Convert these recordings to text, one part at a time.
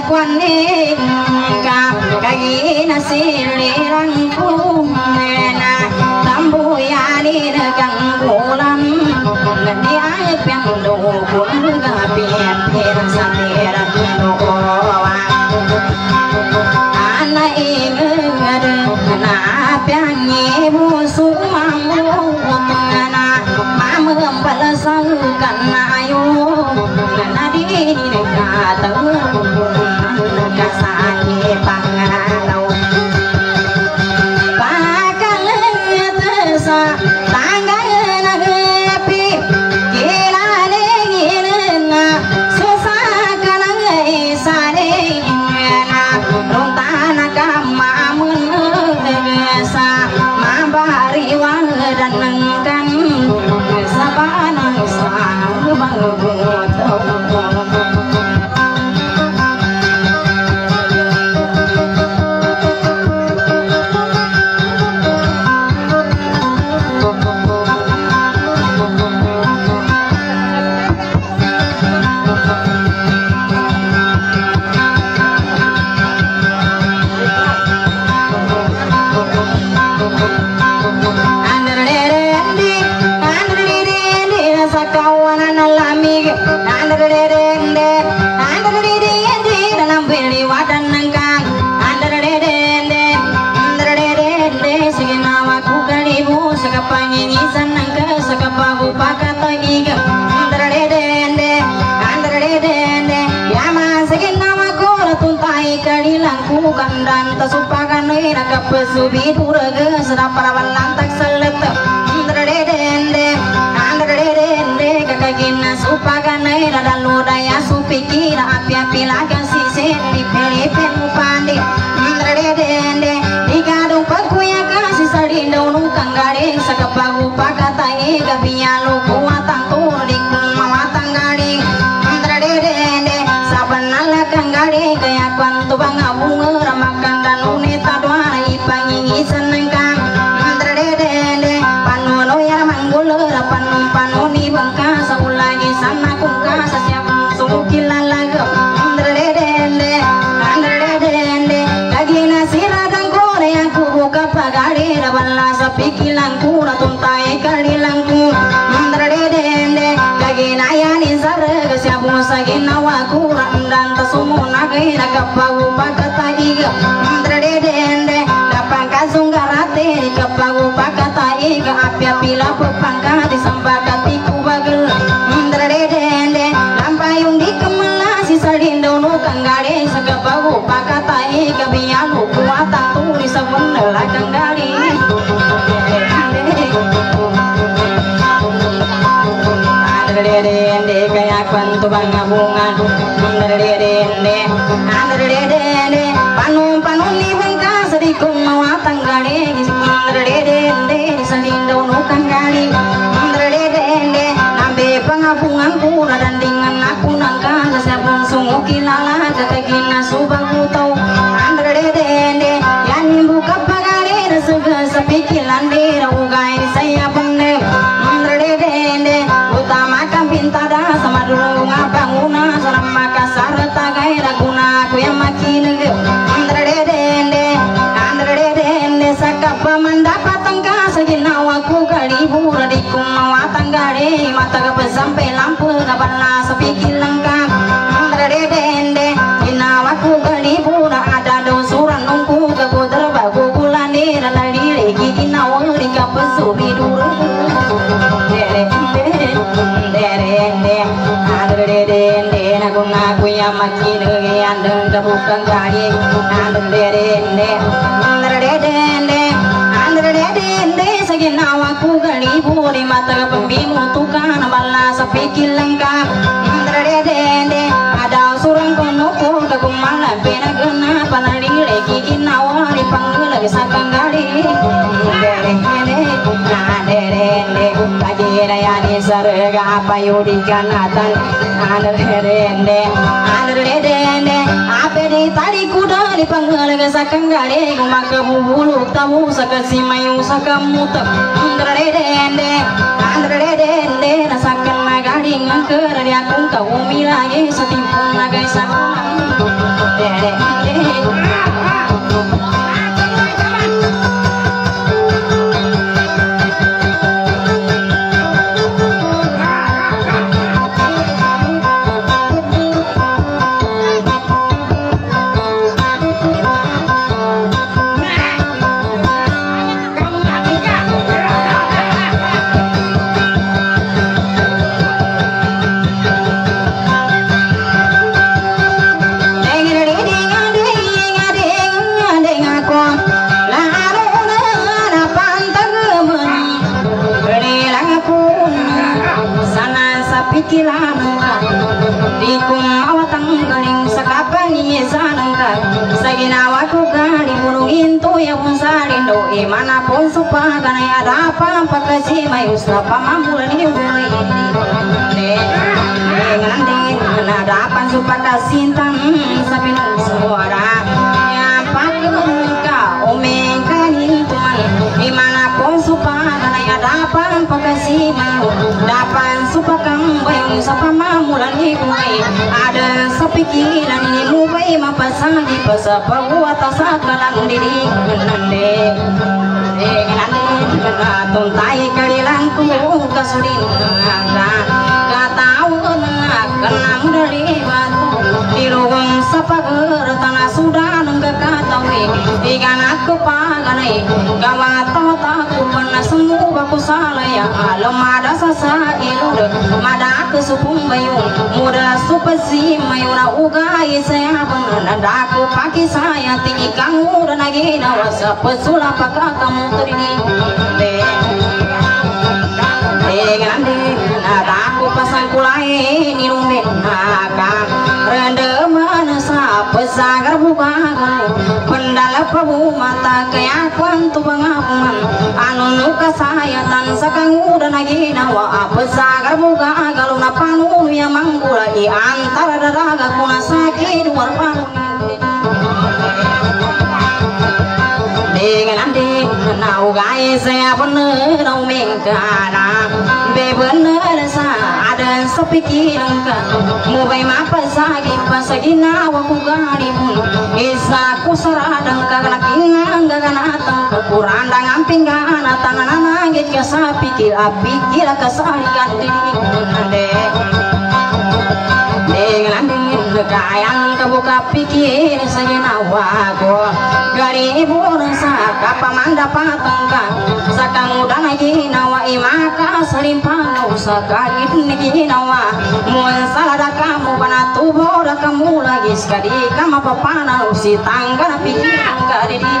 kuaning kagi nasiliran kumena tambuyani negang bulan di ayat yang dukun gapian piran samiran doa anak ingat anak yang ibu sumamu mana mama balasang karena ayu nadi kata kasani pangalau pakang tesa tangga nagepi gila nengina susah kanang isane na rontana kamamun gesa mabari wang dan nengkan sabana sang banguto dan tasupakan ira kapesubi duraga seraparawan lantak selet andrede kakagina supakan ira dan lodaya supikira api-api laga sisen di pelipen mupandi andrede digadung pakuya kasih sadindo nukang gading sakapagu pakatai gabialu kuatang tur di kumawatang gading andrede sabanala kang gading kaya kwantu bangabunga ramakan dan unita doa ipangi senengkang andrede panono ya manggul panuni bangka saulagi sana kungka siap sukilalaga andrede kagina siradang kore aku buka pagari rabala sapikilan kura tuntai kalilangku andrede kagina yani sarga siap musagina wakura dan tasumuna kaya kapagu pakataiga andrede dapang kasunggarate kapagu pakataiga api-api lapu pangkati sambakati kubagel andrede lampayung di kemelasi sadindo nukang gade sakapagu pakataiga bialu kuatang turi sabunela kang gade andrede kaya kwantu bangabungan andrede panu ni bangka sadikum mawatang gade andrede salindo nukang gade andrede nambe pangabungan kura dan dengan aku nangka siapun sungu kilala kakagina subang utau andrede yani buka pagade sega sapikilan dera ugai saya bende andrede utama kan pintada sama dulu ngapanguna saram makasar tagai raguna ku yang makin andrede sakapa mendapat tangka saginawa ku kalibu radikum mawatang gade mata ke sampai lampu nabana sepikil lengkap andrede ginawa ku kalibu ada dosuran nungku ke putra bagu kulani lalali ginawa rika pesubi duru andrede naku yang makin andeng bukan gade andrede saginawa ku kalibu di mata pembimu tukang bala sepikil lengkap andrede ada surang konuku kagumala pena gena panali lagi ginawa di panggil lagi sakang gade kajira yani sarga apa yudikan atan andrede apa di tadi kuda di panggil lagi sakang gade maka bubulu tamu sakasi mayu sakamuta andrede nasakan magadi ngangker di akung kau milagi setimpun nagai sakang ni sanangka saginawa ko kali bulungin to ya punsalin do imana pon supa kana ya rapa pakasi may usra pamamulan ni ulay ngandi na dapan supa kasintang sa pinusuara ya pagka omega ni tuman imana pon supa kana ya dapan pakasi may dapan supa kang bayong sa pamamulan ni ulay ada sepikiran ini mubay mapasagi pasapawa tasakalang diri nande nande tuntai kalilang ku kasudin katau kenang dari batu diruang sapager tanah sudah nengga katawi ikan aku paganai gawato taku pernah semua baku salah ya alam ada sasa ilur mada ke supung bayung muda supasi mayuna ugai saya benar daku paki saya tinggi kamu dan lagi nawasa pesula pakak kamu terini ngandi aku pasang kulai ni rumit naga rende manasa pesagar buka pendala pabu mata kaya kwantu bangapungan anu nuka saya tan sakangu dan lagi nawa pesagar buka galu na panu ya manggula i antara daraga kuna sakit luar panu dengan andi nau gai saya bener nau mengkana be bener sa ada sepikiran ka mubai mapa sagi pasagi nawa ku gari pun isa ku saradang kagana kingang gagana tang kuranda ngamping gana tangan nangit ka sa pikir api kira ka sarikan diri ande dengan andi kayang kebuka pikir saya nawa ko gari ibu nasa kapamanda patangka sakang udah lagi nawa imaka selimpang sakari niki nawa mun salada kamu bana tubuh dah kamu lagi sekali kamu papana usi tangga pikir gari di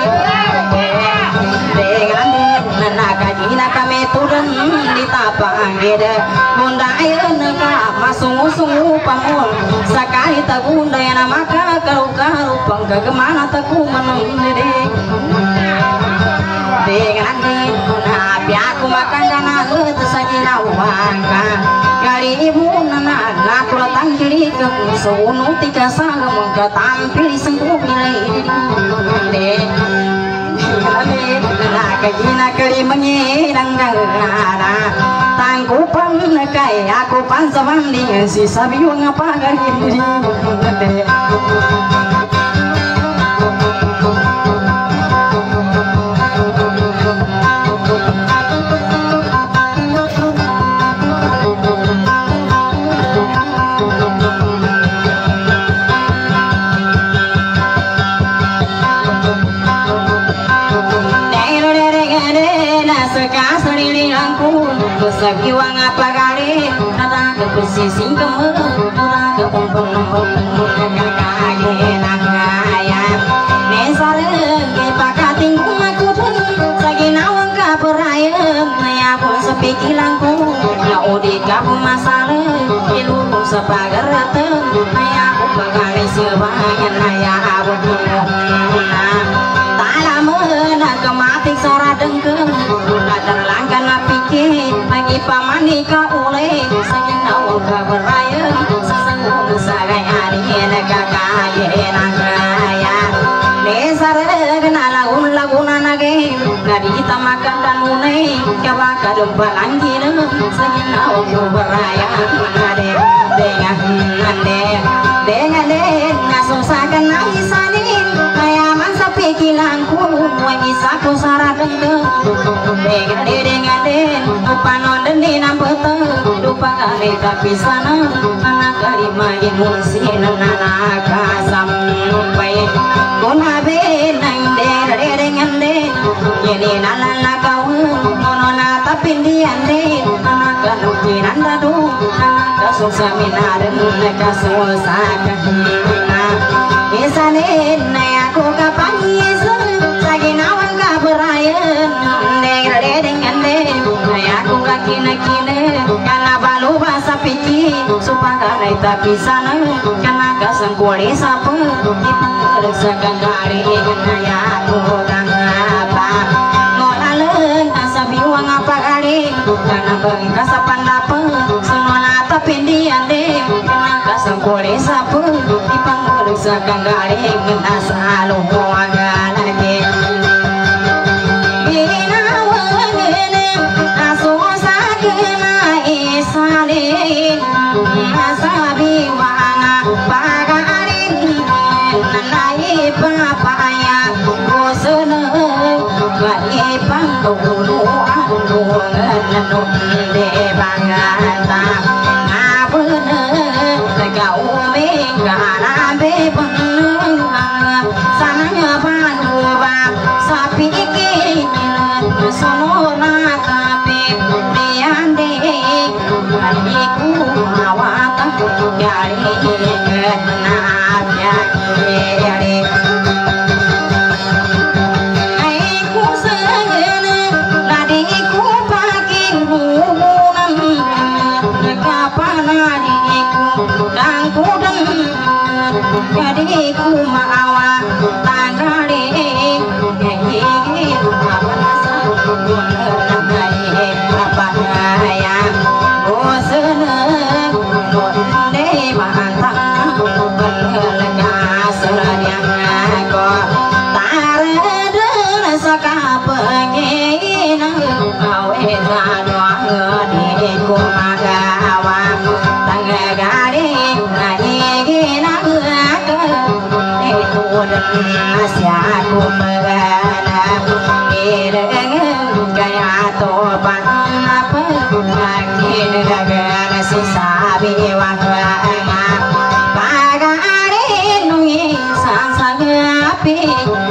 dengan naga jina kami turun di tapang gede bunda air neka masung-sung pamun sakari tagunda yang maka karu-karu pangga kemana taku menunggu dengan nabi aku makan dana itu saja nawangka kali ibu nana aku datang kiri ke sunu tiga sangat muka tampil sengkup nilai kajina kali mengirang gana tangkupan kai aku pansawan dengan si sabiu ngapa gari sabiwang apa kali nada ke pesising kamu nada ke pompong kaya nakaya nesar ke pakating aku pun saginawang ka perayam naya pun sepikilangku na udi ka masalah ilu sepagar ratem naya aku pagari sebangan naya abot talamena kematik sora dengkeng terlangkan pikir bagi pamani ka oleh saginawang ka perayam sesengguh sagai hari kaya nangaya nesar kenal lagun-lagunan lagi nadi kita makan dan munai kabaka domba langit saginawang ka perayam dengan nasusakan nangisanin kayaman sa pikilangku wangisaku saradeng dengan panon deni nampete lupa kali tapi sana anak kalima imusin anak kasam baik guna benang dengan jadi nalala kau nona tapi diande anak kanukiran dadu anak kasusah minaran kasusah kahina isanin aku kapan yesus saginawan ka berayan dengan aku kaki kine karena balu bahasa pikir supaya tak bisa karena kasang kuali sapu diperiksakan dari naya kurang apa ngolalen asabi uang apa kali karena bagi kasapan apa semua tapi dia deh karena kasang kuali sapu diperiksakan dari nasa luang lagi asabi wana pagarin nanai papaya bosana gai pangulu anu nanu de bangata ngabuna gau me ngana be pang sananya panuba sapi ke sonona kape biande ku awak dari kenanya dari aku sengen nadiku pakai hubungan kapan adikku dan kudang jadiku mawa tanggari Aku merana ireng gaya topan apa lagi negara sisabi wakanga pagari nungi sang sang api